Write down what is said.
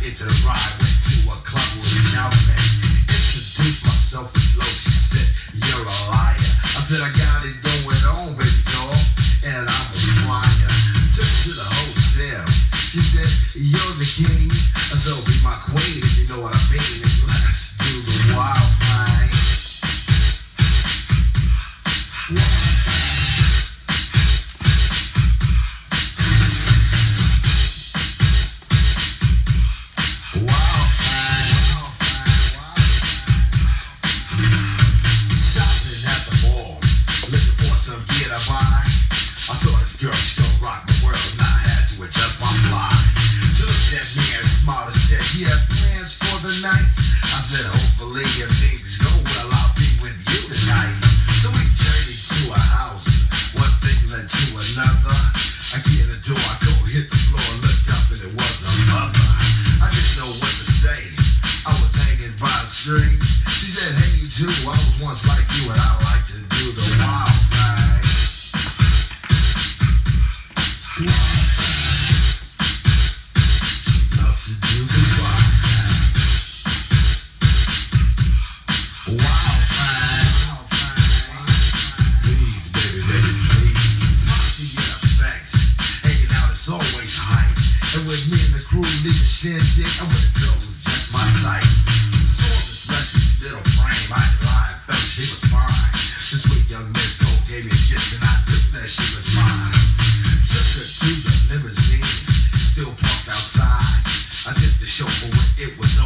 into the ride, went to a club with a gentleman. Introduced myself with low. She said, "You're a liar." I said, "I got it going on, baby doll, and I'm a flyer." Took her to the hotel. She said, "You're the king, so be my queen if you know what I mean. Let's do the wild thing." I saw this girl, she gon' rock the world, and I had to adjust my fly. She looked at me and smiled and said, "You have plans for the night?" I said, "Hopefully if things go well, I'll be with you tonight." So we journeyed to a house, one thing led to another. I get in the door, I go hit the floor, looked up and it was a mother. I didn't know what to say, I was hanging by a string. She said, "Hey you too, I was once like you and I like to do the wild thing." Shindig, and when the girl was just my type. Saw this luscious little frame, I ain't lying, felt she was fine. This sweet young Miss Cole gave me a kiss and I knew that she was mine. Took her to the limousine, still parked outside. I tipped the chauffeur when it was